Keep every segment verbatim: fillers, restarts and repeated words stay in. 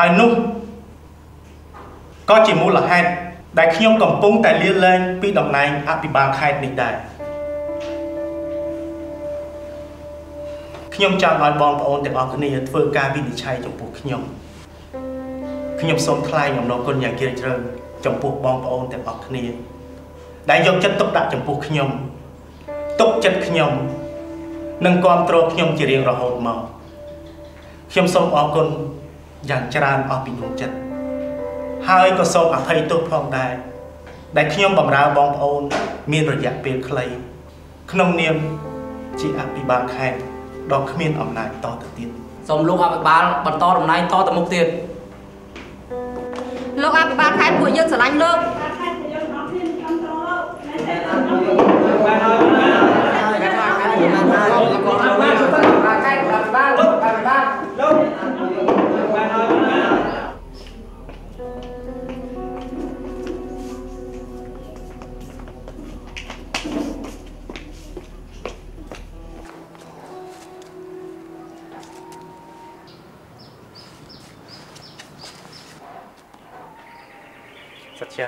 ហើយនោះក៏ជាមូលហេតុដែលខ្ញុំកំពុងតែលាលែងពីតំណែងអភិបាលខេត្តនេះដែរខ្ញុំចង់ឲ្យបងប្អូនទាំងអស់គ្នាធ្វើការវិនិច្ឆ័យចំពោះខ្ញុំខ្ញុំសូមថ្លែងអំណរគុណយ៉ាងជ្រាលជ្រៅចំពោះបងប្អូនទាំងអស់គ្នាដែលយកចិត្តទុកដាក់ចំពោះខ្ញុំទុកចិត្តខ្ញុំនិងគាំទ្រខ្ញុំជារៀងរហូតមកខ្ញុំសូមអរគុណយ៉ាងច្រើនអស់ពីដួងចិត្តហើយក៏សូមអភ័យទោសផងដែរដែលខ្ញុំបម្រើបងប្អូនមានរយៈពេលខ្លីក្នុងនាមជាអភិបាលខេត្តដ៏គ្មានអំណាចតទៅទៀតសូមលោកអភិបាលបន្តតំណែងតទៅមុខទៀតលោកអភិបាលខេត្តពួកយើងស្រឡាញ់លោកសច្ចា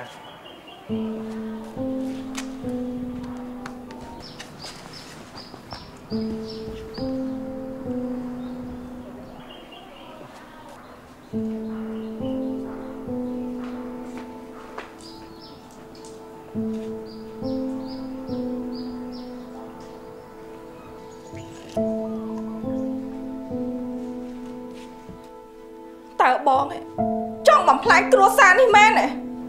តើបងចង់បំផ្លាញគ្រួសារនេះមែនទេ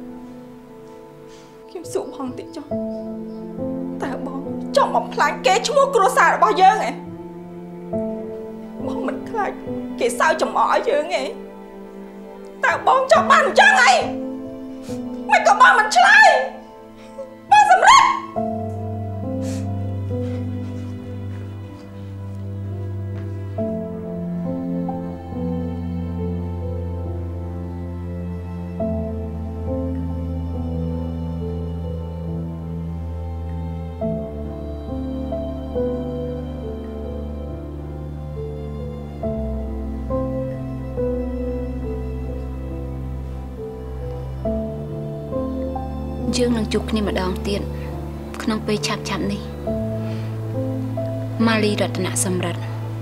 ខ្ញុំសួរបងតិចចុះតើបងចង់បំផ្លាញគេឈ្មោះគ្រួសាររបស់យើងទេបងមិនខ្លាចគេសើចចំអកឲ្យយើងទេតើបងចង់បានអញ្ចឹងអីមិនក៏បងមិនឆ្លើយបងសម្រេចយើងនឹងជួបគ្នាម្ដងទៀតក្នុងពេលឆាប់ឆាប់នេះម៉ាលីរតនសម្រិទ្ធ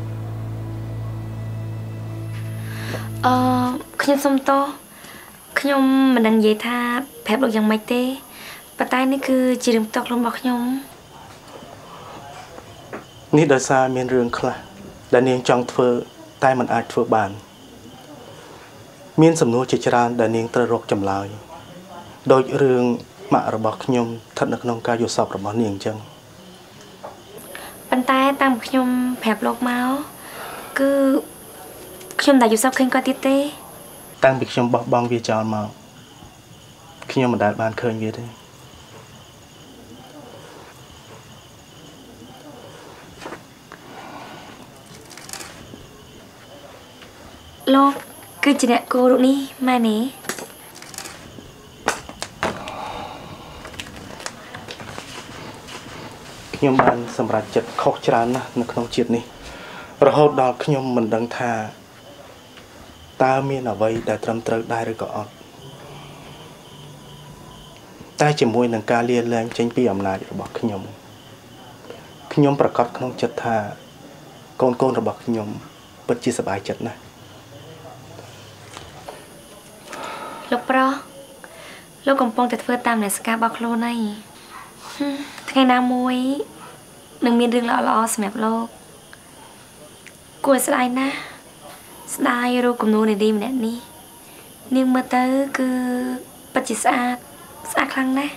អឺខ្ញុំសុំទោសខ្ញុំមិនដឹងនិយាយថាប្រាប់លោកយ៉ាងម៉េចទេប៉ុន្តែនេះគឺជារឿងផ្ទាល់ខ្លួនរបស់ខ្ញុំនេះដោយសារមានរឿងខ្លះដែលនាងចង់ធ្វើតែមិនអាចធ្វើបានមានសំណួរជាច្រើនដែលនាងត្រូវរកចម្លើយដោយរឿងម៉ាក់របស់ខ្ញុំស្ថិតនៅក្នុងការយល់សប្តិរបស់នាងអញ្ចឹងប៉ុន្តែតាមខ្ញុំប្រាប់លោកមកគឺខ្ញុំតែយល់សប្តិឃើញគាត់ទៀតទេតាំងពីខ្ញុំបោះបង់វាចោលមកខ្ញុំមិនដែលបានឃើញវាទេលោកគឺជាអ្នកគោរូបនេះម៉ែនេះខ្ញុំបានសម្រេចចិត្តខុសច្រើនណាស់នៅក្នុងជាតិនេះរហូតដល់ខ្ញុំមិនដឹងថាតើមានអ្វីដែលត្រឹមត្រូវដែរឬក៏អត់តែជាមួយនឹងការលាលែងចេញពីអំណាចរបស់ខ្ញុំខ្ញុំប្រកាសក្នុងចិត្តថាកូនកូនរបស់ខ្ញុំពិតជាសប្បាយចិត្តណាស់លោកប្រុសលោកកំពុងតែធ្វើតាមអ្នកស្ការរបស់ខ្លួនហើយថ្ងៃណាមួយនឹងមានរឿងល្អល្អសម្រាប់លោកគួរស្ដាយណាស់ស្ដាយរូបគំនូរនារីម្នាក់នេះនាងមើលទៅគឺពិតជាស្អាតស្អាតខ្លាំងណាស់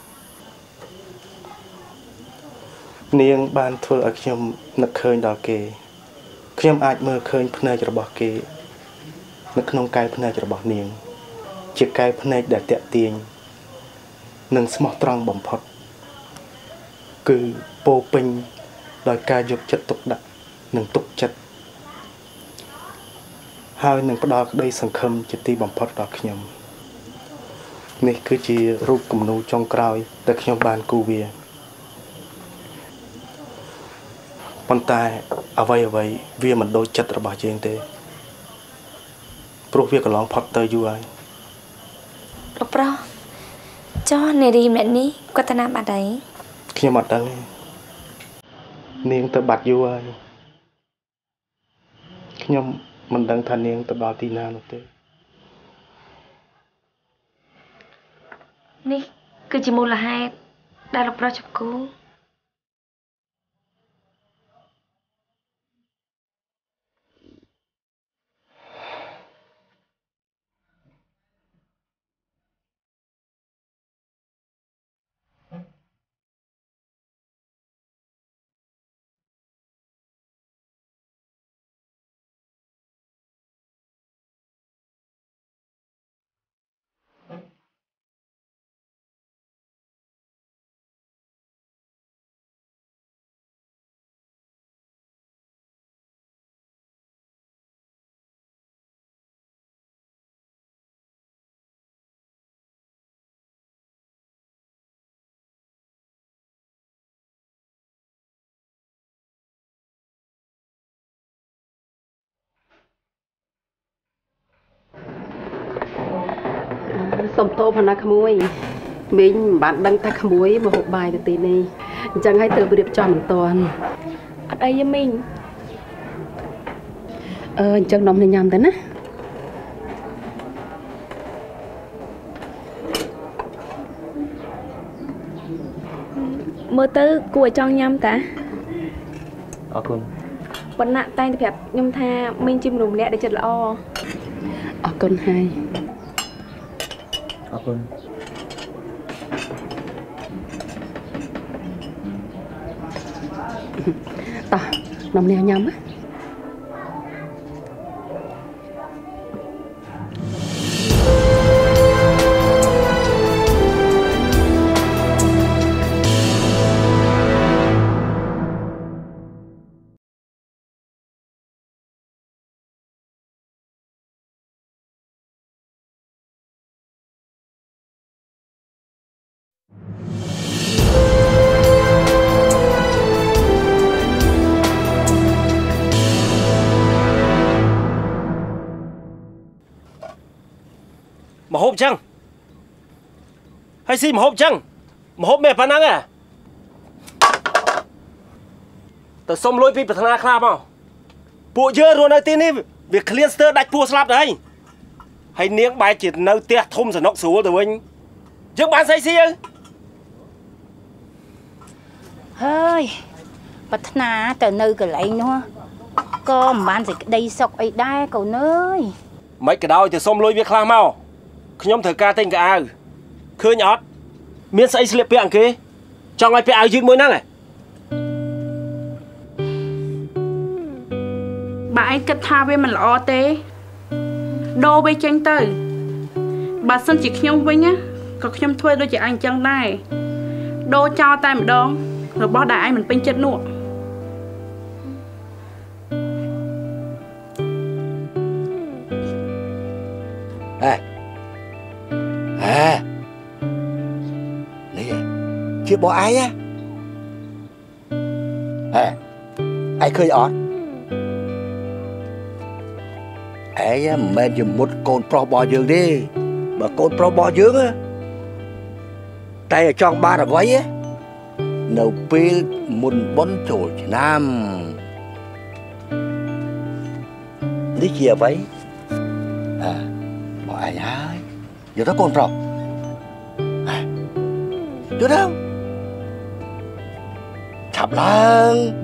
នាងបានធ្វើឲ្យខ្ញុំនឹកឃើញដល់គេខ្ញុំអាចមើលឃើញភ្នែករបស់គេនៅក្នុងកែវភ្នែករបស់នាងជាកែវភ្នែកដែលតាក់ទាញនិងស្មោះត្រង់បំផុតគឺពោពេញដោយការយកចិត្តទុកដាក់និងទុកចិត្តហើយនឹងផ្ដល់ក្តីសង្ឃឹមជាទីបំផុតដល់ខ្ញុំនេះគឺជារូបគំនូរចុងក្រោយដែលខ្ញុំបានគូរវាប៉ុន្តែអ្វីអ្វីវាមិនដូចចិត្តរបស់យើងទេព្រោះវាកន្លងផុតទៅយូរហើយលោកប្រុសចុះនារីម្នាក់នេះគាត់ទៅណាបាត់ហើយខ្ញុំអត់ដឹងទេនាងទៅបាត់យូរហើយខ្ញុំមិនដឹងថានាងទៅដល់ទីណានោះទេនេះគឺជាមូលហេតុដែលលោកប្រុសចាប់គូសុំតោផណាក្មួយមីងមិនបានដឹងថាក្មួយមកហូបបាយទៅទីនេះអញ្ចឹងឲ្យទៅរៀបចំមិនតាន់អត់អីទេមីងអឺអញ្ចឹងនំញ៉ាំទៅណាមើលទៅគួរឲ្យចង់ញ៉ាំតាអរគុណប៉ុន្តែតែងតែប្រាប់ខ្ញុំថាមីងជាមនុស្សម្នាក់ដែលចិត្តល្អអរគុណហើយអរគុណតោះនំនេះញ៉ាំណា mà hộp chăng hay gì mà hộp chăng mà hộp mẹ phản năng à tao xông lôi pi bật thằng nào không bộ dơ rồi nơi tin đi việc cleanster đặt pua slap đấy hay niếng bài chỉ nơi tia thôm rồi nóc số rồi anh chứ bán say xí ơi hơi bật na từ nơi cái lấy nữa có mà bán gì đây sọc ấy đai cậu nơi mấy cái đau thì xông lôi việc làm mau nhóm thời ca tên cả khơi nhót miễn say slip bẹn kia cho ngay bẹn dương mới năng này bà ấy kết tha với mình lo té đô bây chân từ bà xin chị nhung với nhá còn nhung thuê đôi chị anh chân này đô cho tay một đón rồi bỏ đại mình bên chết nụ à à này chưa bỏ ai á à ai khơi ọt ai á men dùng một con pro bò dương đi mà con pro bò dương á tay ở trong ba là váy á nấu pi mùn bón chổi nam lý chia váy à bỏ ai ai giờ đó con pro à chứ đâu chập lăng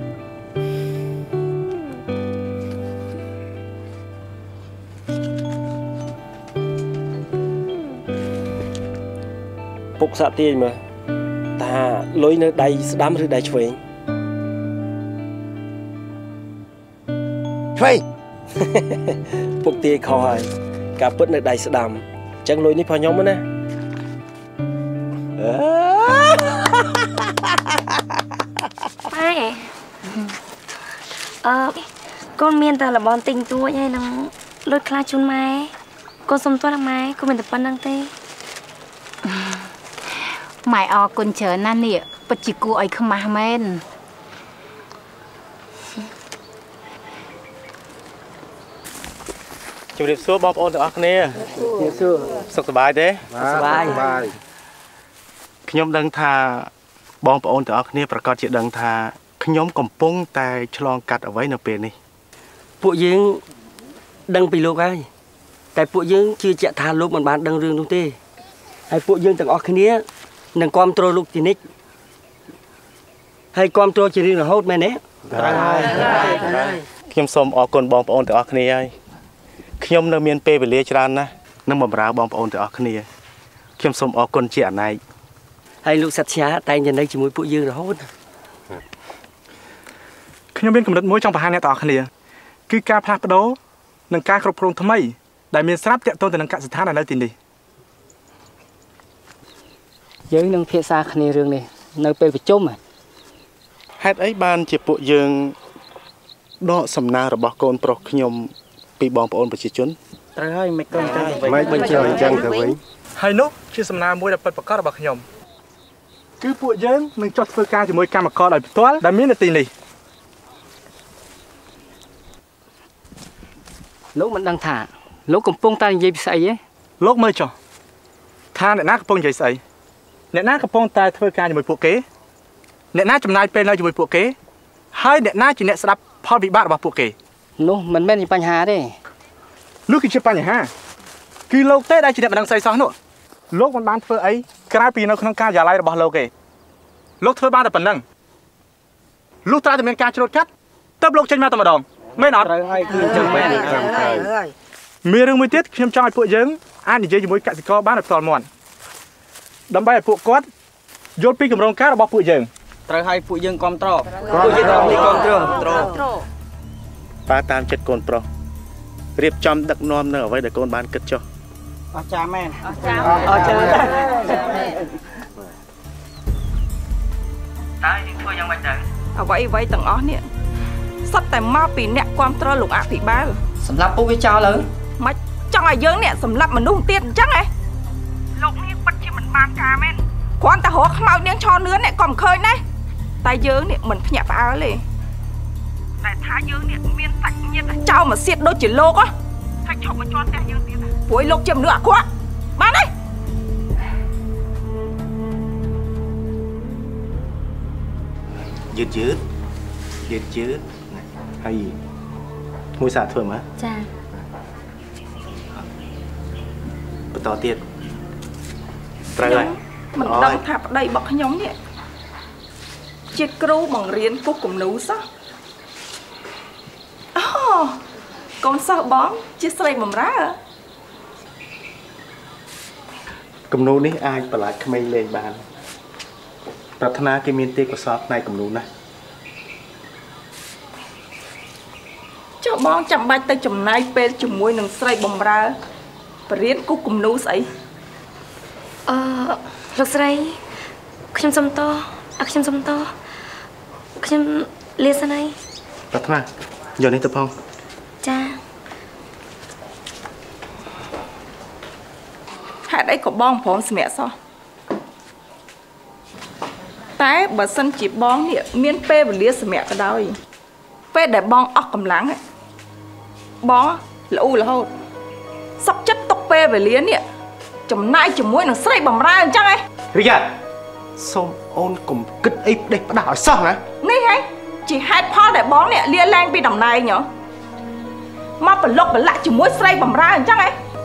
phục xạ tiền mà ta lối nơi đây đám rồi đây chuyện chuyện phục tiền khỏi cả bớt nơi đây sẽ đàm chẳng lối ní phao nhóm nữa nè ờ con miên ta là bọn tình tua hay là lôi khai chun mai con xong toa là mai con mình tập ban đăng tê mày ở con chờ nan nè bật chỉ cô ấy không mà men ជំរាបសួរបងប្អូនទាំងអស់គ្នាជំរាបសួរសុខសប្បាយទេសុខសប្បាយខ្ញុំដឹងថាបងប្អូនទាំងអស់គ្នាប្រកាសជាដឹងថាខ្ញុំកំពុងតែឆ្លងកាត់អ្វីនៅពេលនេះពួកយើងដឹងពីលោកហើយតែពួកយើងជឿជាក់ថាលោកមិនបានដឹងរឿងនោះទេហើយពួកយើងទាំងអស់គ្នានឹងគាំទ្រលោកជានិច្ចហើយគាំទ្រជារៀងរហូតមែនទេត្រូវហើយខ្ញុំសូមអរគុណបងប្អូនទាំងអស់គ្នាហើយខ្ញុំនៅមានពេលវេលាច្រើនណាស់នឹងបម្រើបងប្អូនទាំងអស់គ្នាខ្ញុំសូមអរគុណជាអនេកហើយលោកសត្យាតែងតែនៅជាមួយពួកយើងរហូតខ្ញុំមានគំនិតមួយចង់បង្ហាញអ្នកទាំងអស់គ្នាគឺការផ្លាស់ប្ដូរនិងការគ្រប់គ្រងថ្មីដែលមានស្រាប់ទាក់ទងទៅនឹងកសិដ្ឋាននៅទីនេះយើងនឹងភាសាគ្នារឿងនេះនៅពេលប្រជុំហេតុអីបានជាពួកយើងដកសំណើរបស់កូនប្រុសខ្ញុំពីបងប្អូនប្រជាជនត្រូវហើយមិនក៏អញ្ចឹងទៅវិញមិនបញ្ជាអញ្ចឹងទៅវិញហើយនោះជាសំណើមួយដែលពិតប្រាកដរបស់ខ្ញុំគឺពួកយើងនឹងចុះធ្វើការជាមួយកម្មករដោយផ្ទាល់ដែលមាននៅទីនេះលោកមិនដឹងថាលោកកំពុងតែនិយាយពីស្អីទេលោកមើលចុះថាអ្នកណាកំពុងនិយាយស្អីអ្នកណាកំពុងតែធ្វើការជាមួយពួកគេអ្នកណាចំណាយពេលនៅជាមួយពួកគេហើយអ្នកណាជាអ្នកស្ដាប់ផលវិបាករបស់ពួកគេនោះមិនមែនជាបញ្ហាទេនោះគឺជាបញ្ហាគឺលោកទេដែលជាអ្នកមិនដឹងស្អីសោះនោះលោកមិនបានធ្វើអីក្រៅពីនៅក្នុងការិយាល័យរបស់លោកទេលោកធ្វើបានតែប៉ុណ្្នឹងលុះត្រាតែមានការច្រូតកាត់ទើបលោកចេញមកតែម្ដងមែនអត់ត្រូវហើយគឺអញ្ចឹងមែនហើយមានរឿងមួយទៀតខ្ញុំចង់ឲ្យពួកយើងអាចនិយាយជាមួយកសិករបានដោយផ្ទាល់មាត់ដើម្បីឲ្យពួកគាត់យល់ពីគម្រោងការរបស់ពួកយើងត្រូវឲ្យពួកយើងគ្រប់គ្រងពួកយើងត្រូវគ្រប់គ្រងប៉ាតាមចិត្តកូនប្រុសរៀបចំដឹកនាំនៅអ្វីដែលកូនបានគិតចុះអស្ចារ្យមែនអស្ចារ្យអស្ចារ្យតើយើងធ្វើយ៉ាងម៉េចទៅអ្វីអ្វីទាំងអស់នេះសុទ្ធតែមកពីអ្នកគ្រប់គ្រងលោកអភិបាលសម្រាប់ពួកវាចោលលើមិនចង់ឲ្យយើងនេះសម្រាប់មនុស្សទៀតអញ្ចឹងហ៎លោកនេះពិតជាមិនបានការមែនគ្រាន់តែរកខ្មោចនាងឈរនឿននេះក៏មិនឃើញដែរតែយើងនេះមិនភ្ញាក់ផ្អើលទេតែថាយើងនេះមានសាច់ញាតិចោលមកសៀតដូចជាលោកហ៎ថាឈប់មកជន់ផ្ទះយើងទៀតព្រោះលោកជាមនុស្សអាក្រក់បានទេយឺតយឺតយឺតយឺតហើយមួយសាធ្វើមកចាបន្តទៀតត្រូវហើយមិនដឹងថាប្តីរបស់ខ្ញុំនេះជាគ្រូបង្រៀនពុះគំនូសោះអូកូនសិស្សបងជាស្រីបំរើគំនូនេះអាចបន្លាចក្មេងលេងបានប្រាថ្នាគេមានទេពកោសល្យផ្នែកគំនូណាស់ចុះបងចាំបាច់ទៅចំណាយពេលជាមួយនឹងស្រីបំរើបរៀនគូគំនូស្អីអឺលោកស្រីខ្ញុំសុំតោអខ្ញុំសុំតោខ្ញុំលាសិនហើយប្រាថ្នាយកនេះទៅផងចាហេតុអីក៏បងព្រមសម្រាប់សោះតែបើសិនជាបងនេះមានពេលវេលាសម្រាប់ក៏ដោយពេលដែលបងអស់កម្លាំងបងល្អូរហូតសុកចិត្តទុកពេលវេលានេះចំណាយជាមួយនឹងស្រីបំរើអញ្ចឹងហ៎រីយ៉ាសូមអូនកុំគិតអីផ្ដេសផ្ដាស់ឲ្យសោះណានេះហ៎ជាហេតុផលដែលបងនេះលាលែងពីតំណែងហ៎មកប្រឡុកប្រឡាក់ជាមួយស្រីបំរើអញ្ចឹងហ៎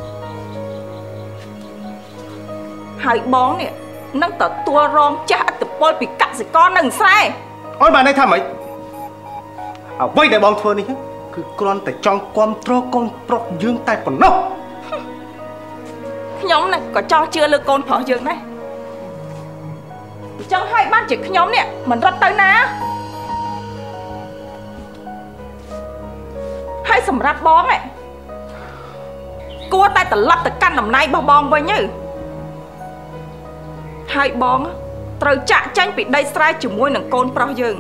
ហើយបងនេះនឹងទទួលរងចាស់ឥទ្ធិពលពីកសិករនៅស្រែអូនបានន័យថាម៉េចអ្វីដែលបងធ្វើនេះគឺគ្រាន់តែចង់គ្រប់គ្រងកូនប្រុសយើងតែប៉ុណ្ណោះខ្ញុំនេះក៏ចង់ជឿលើកូនប្រុសយើងដែរអញ្ចឹងហើយបានជាខ្ញុំនេះមិនរត់ទៅណាហើយសម្រាប់បងឯងគួរតែត្រឡប់ទៅកាន់តំណែងរបស់បងវិញទៅហើយបងត្រូវចាក់ចាញ់ពីដីស្រែជាមួយនឹងកូនប្រុសយើង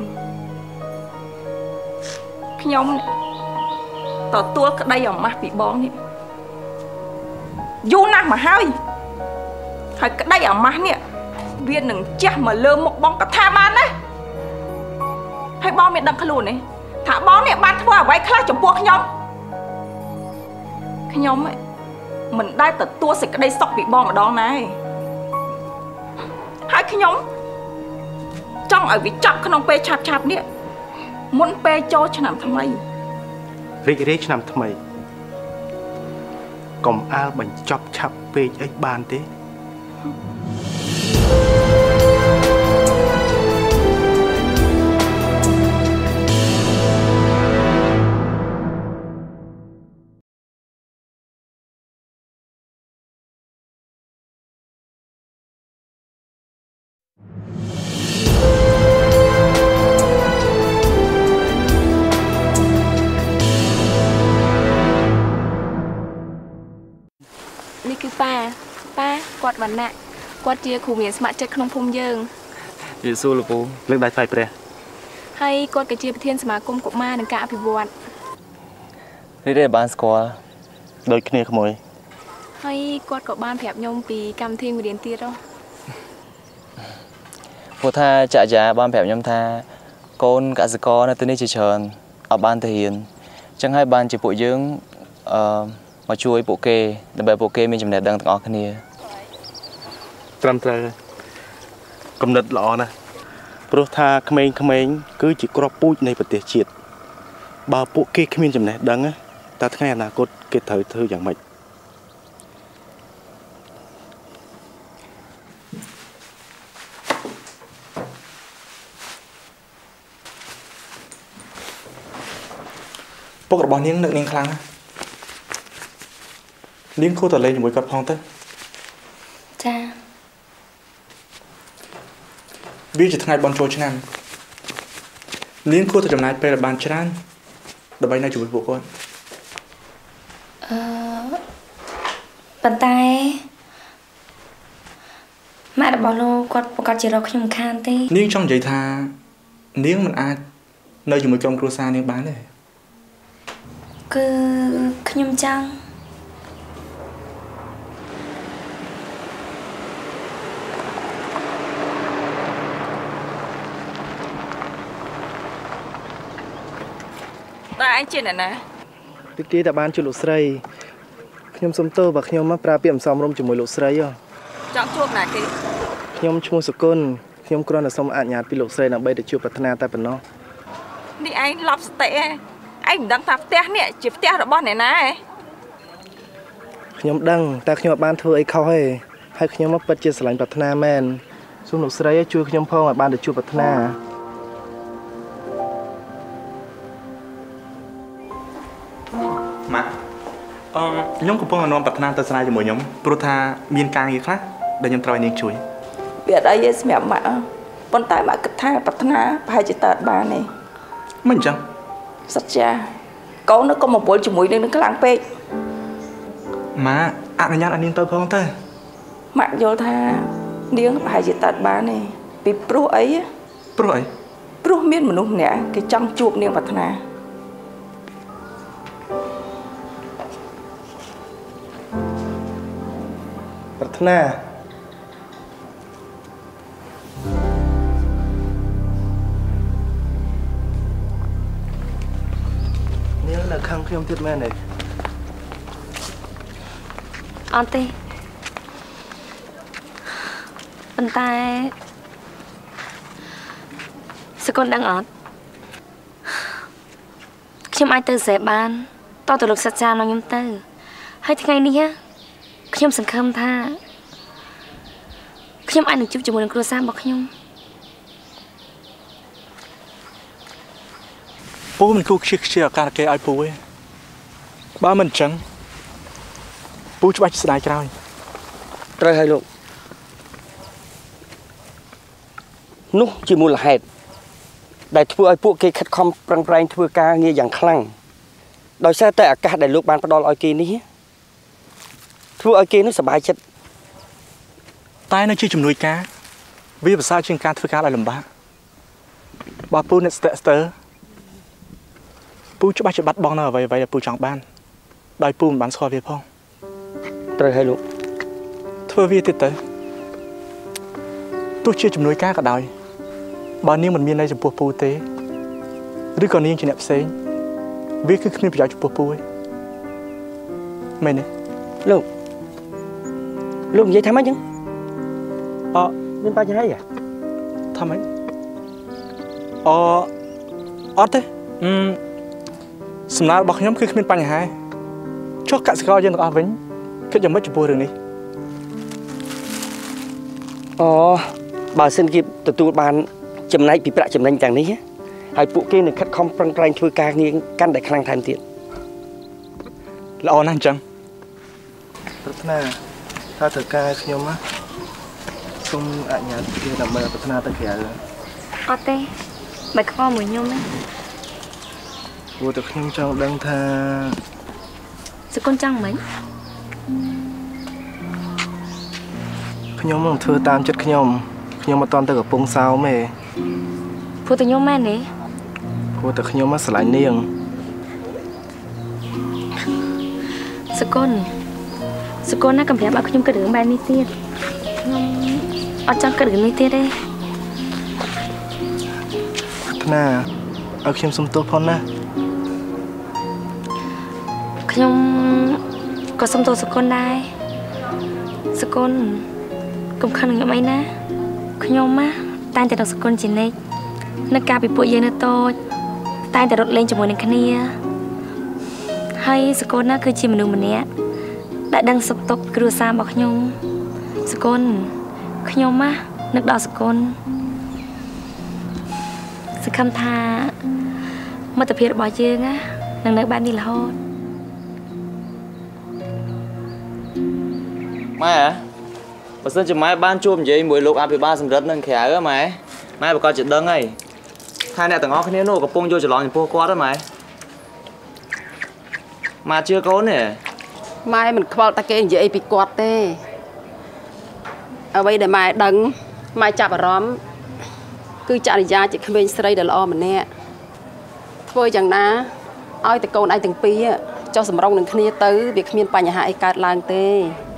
ខ្ញុំទទួលក្តីអាម៉ាស់ពីបងនេះយូរណាស់មកហើយហើយក្តីអាម៉ាស់នេះវានឹងជះមកលើមុខបងកថាបានណាហើយបងមានដឹងខ្លួនទេថាបងនេះបានធ្វើអ្វីខ្លះចំពោះខ្ញុំខ្ញុំមិនដែលទទួលសេចក្តីសុខពីបងម្ដងណាហើយខ្ញុំចង់ឲ្យវាចប់ក្នុងពេលឆាប់ឆាប់នេះមុនពេលចូលឆ្នាំថ្មីរីករាយឆ្នាំថ្មីកុំអាលបញ្ចប់ឆាប់ពេកអីបានទេគាត់វណ្ណៈគាត់ជាគ្រូមានស្ម័គ្រចិត្តក្នុងភូមិយើងយេស៊ូលោកពូលើកដៃថ្វាយព្រះហើយគាត់ក៏ជាប្រធានសមាគមកុមារនិងការអភិវឌ្ឍនេះទេបានស្គាល់ដូចគ្នាក្មួយហើយគាត់ក៏បានប្រាប់ខ្ញុំពីកម្មវិធីមួយរៀនទៀតហ៎ព្រោះថាចាក់យ៉ាបានប្រាប់ខ្ញុំថាកូនកសិករនៅទីនេះជាច្រើនអត់បានទៅរៀនអញ្ចឹងហើយបានជាពួកយើងអឺមកជួយពួកគេដើម្បីពួកគេមានចំណេះដឹងទាំងអស់គ្នាត្រឹមត្រូវគំនិតល្អណាស់ព្រោះថាក្មេងៗគឺជាគ្រាប់ពូជនៃប្រទេសជាតិបើពួកគេគ្មានចំណេះដឹងតើថ្ងៃអនាគតគេត្រូវធ្វើយ៉ាងម៉េចពុករបស់នាងនឹកនាងខ្លាំងណាស់នាងគួរតែលេងជាមួយគាត់ផងទៅចាវាជាថ្ងៃបុណ្យចូលឆ្នាំនាងគួរតែចំណាយពេលឲ្យបានច្រើនដើម្បីនៅជាមួយពួកគាត់អឺប៉ុន្តែម៉ាក់របស់លោកគាត់ប្រកាសជារកខ្ញុំខានទេនាងចង់និយាយថានាងមិនអាចនៅជាមួយក្រុមគ្រួសារនាងបានទេគឺខ្ញុំចង់តែឯងជាអ្នកណាទីគេតែបានជួយលោកស្រីខ្ញុំសុំទោសបើខ្ញុំមកប្រើពាក្យមិនសមរម្យជាមួយលោកស្រីហ៎ចង់ជួបណាគេខ្ញុំឈ្មោះសុគន្ធខ្ញុំគ្រាន់តែសូមអនុញ្ញាតពីលោកស្រីដើម្បីទៅជួបប្រាថ្នាតែប៉ុណ្ណោះនេះឯងឡប់សតិឯងឯងមិនដឹងថាផ្ទះនេះជាផ្ទះរបស់អ្នកណាឯងខ្ញុំដឹងតែខ្ញុំអត់បានធ្វើអីខុសទេហើយខ្ញុំមកពិតជាស្រឡាញ់ប្រាថ្នាមែនសូមលោកស្រីជួយខ្ញុំផងឲ្យបានទៅជួបប្រាថ្នាម៉ាក់អឺខ្ញុំកំពុងនាំប្រាថ្នាទៅស្រាយជាមួយខ្ញុំព្រោះថាមានការងារខ្លះដែលខ្ញុំត្រូវឲ្យនាងជួយវាអត់អីទេសម្រាប់ម៉ាក់ប៉ុន្តែម៉ាក់គិតថាប្រាថ្នាប្រហែលជាតើអត់បានទេមិនអញ្ចឹងសច្ចាកូននៅកុំមកវល់ជាមួយនឹងខ្លាំងពេកម៉ាក់អនុញ្ញាតឲ្យនាងទៅផងទៅម៉ាក់យល់ថានាងប្រហែលជាតើអត់បានទេពីព្រោះអីព្រោះអីព្រោះមានមនុស្សម្នាក់គេចង់ជួបនាងប្រាថ្នាប្រាថ្នានាងនៅខាងខ្ញុំទៀតមែនទេអត់ទេប៉ុន្តែសកុនដឹងអត់ខ្ញុំអាចទៅសេបានតោះទៅលោកសិក្សានៅខ្ញុំទៅហើយថ្ងៃនេះខ្ញុំសង្ឃឹមថាខ្ញុំអាចនឹងជួបជាមួយនឹងគ្រួសាររបស់ខ្ញុំពូមិនគួរខ្ជិះខ្ជាឱកាសគេឲ្យពូទេបើមិនអញ្ចឹងពូច្បាស់ជាស្ដាយក្រោយត្រូវហើយលោកនោះជាមូលហេតុដែលធ្វើឲ្យពួកគេខិតខំប្រឹងប្រែងធ្វើការងារយ៉ាងខ្លាំងដោយសារតែឱកាសដែលលោកបានផ្ដល់ឲ្យគេនេះធ្វើឲ្យគេនោះសប្បាយចិត្តតែនៅជាជំនួយការវាប្រសើរជាងការធ្វើការឲ្យលំបាកបើពូអ្នកស្ទាក់ស្ទើរពូច្បាស់ជាបាត់បង់នៅអ្វីអ្វីដែលពូចង់បានដោយពូមិនបានស្គាល់វាផងត្រូវហើយលោកធ្វើវាទៀតទៅទោះជាជំនួយការក៏ដោយបើនាងមិនមានន័យចំពោះពូទេឬក៏នាងជាអ្នកផ្សេងវាគឺគ្មានប្រយោជន៍ចំពោះពូទេមែនទេលោកលោកនិយាយថាម៉េចចឹងអមានបញ្ហាអីថាម៉េចអអត់ទេអឺសំណើរបស់ខ្ញុំគឺគ្មានបញ្ហាចុះកសិករយើងទាំងអស់វិញគិតយ៉ាងម៉េចចំពោះរឿងនេះអូបើសិនជាទទួលបានចំណែកពីប្រាក់ចំណេញទាំងនេះហើយពួកគេនឹងខិតខំប្រឹងប្រែងធ្វើការងារកាន់តែខ្លាំងថែមទៀតល្អណាស់អញ្ចឹងប្រាថ្នាថាត្រូវការខ្ញុំណាសូមអនុញ្ញាតគេដើម្បីប្រាថ្នាទៅក្រៅអត់ទេមិនខ្វល់មួយខ្ញុំណាព្រោះតែខ្ញុំចង់ដឹងថាសកូនចង់មិនខ្ញុំនឹងធ្វើតាមចិត្តខ្ញុំខ្ញុំមិនតន់ទៅកំពង់សោមទេព្រោះតែខ្ញុំមែនទេព្រោះតែខ្ញុំមកស្រឡាញ់នាងសកូនសកូនណាកំប្រាប់ឲ្យខ្ញុំគិតរឿងបែបនេះទៀតខ្ញុំអត់ចង់គិតរឿងនេះទៀតទេថ្នាឲ្យខ្ញុំសុំទោសផងណាខ្ញុំក៏សុំទោសសកូនដែរសកូនកុំខឹងនឹងខ្ញុំអីណាខ្ញុំណាតែងតែរកសកូនជានិច្ចនៅកាលពីពួកយើងនៅតូចតែងតែរត់លេងជាមួយនឹងគ្នាហើយសកូនណាគឺជាមនុស្សម្នាក់ដែលដឹងសុខទុក្ខគ្រួសាររបស់ខ្ញុំសកូនខ្ញុំណានឹកដល់សកូនសង្ឃឹមថាមិត្តភាពរបស់យើងណានឹងនៅបែបនេះរហូតម៉ែបើសិនជាម៉ែបានជួបនិយាយមួយលោកអភិបាលសម្រិទ្ធនឹងក្រៅហ៎ម៉ែម៉ែប្រកាសជាដឹងហើយថាអ្នកទាំងអស់គ្នានោះកំពុងយកច្រឡំចំពោះគាត់ហ៎ម៉ែម៉ែជឿកូនទេម៉ែមិនខ្វល់តែគេនិយាយអីពីគាត់ទេអ្វីដែលម៉ែដឹងម៉ែចាប់អារម្មណ៍គឺចរិយាជាក្មេងស្រីដែលល្អម្នាក់ធ្វើយ៉ាងណាឲ្យតែកូនឯងទាំងពីរចុះសម្រុងនឹងគ្នាទៅវាគ្មានបញ្ហាអីកើតឡើងទេ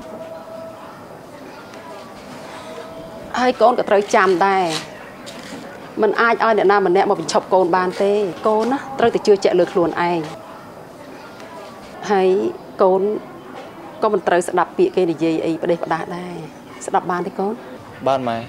ហើយកូនក៏ត្រូវចាំដែរมันអាចឲ្យអ្នកណាម្នាក់មកបញ្ឈប់កូនបានទេកូនណាត្រូវតែជឿជាក់លើខ្លួនឯងហើយកូនក៏មិនត្រូវស្ដាប់ពាក្យគេនិយាយអីផ្ដេសផ្ដាសដែរស្ដាប់បានទេកូនបានម៉ែ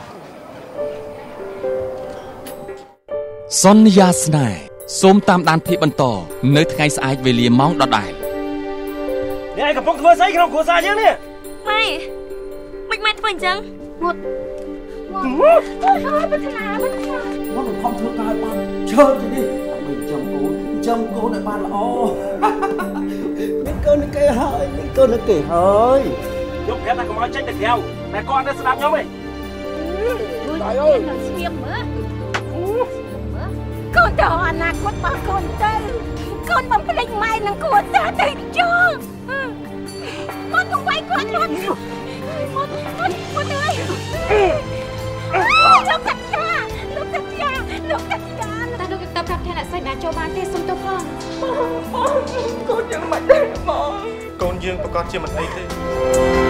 សន្យាស្នេហ៍សូមតាមដានភាពបន្តនៅថ្ងៃស្អែកវេលាម៉ោងដដែលនេះឯងកំពុងធ្វើស្អីក្នុងគ្រួសារយើងនេះម៉ែមិនមែនធ្វើអញ្ចឹងងត់ងត់អូយប្រាថ្នាប្រាថ្នាមកខំធ្វើការឲ្យបានច្រើនទៅនេះដើម្បីចាំកូនចាំកូនឲ្យបានល្អមានកូននឹងគេហើយមានកូននឹងគេហើយយកប្រាប់ថាកុំឲ្យចេញទៅក្រៅតែគាត់នៅស្ដាប់ខ្ញុំឯងហើយអើយនឹងស្ងៀមមើលកូនទៅអនាគតរបស់កូនទៅកូនបំភ្លេចម៉ែនឹងគួរសារទៅចុះមកទៅវាយគាត់លុតមកមកមកទៅលោកកាត់ចាលោកកាត់ចាលោកកាត់ចាតែលោកទៅប្រាប់ថាអ្នកស្រីបានចូលបានទេសុំទោសផងកូនយ៉ាងមិនដែរបងកូនយើងប្រកាសជាមិនអីទេ